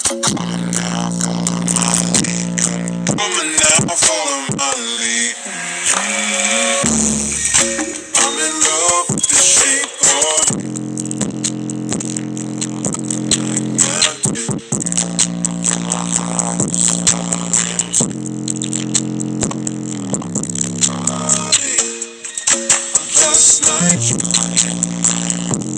now, follow my lead. I'm in love with the shape of last night.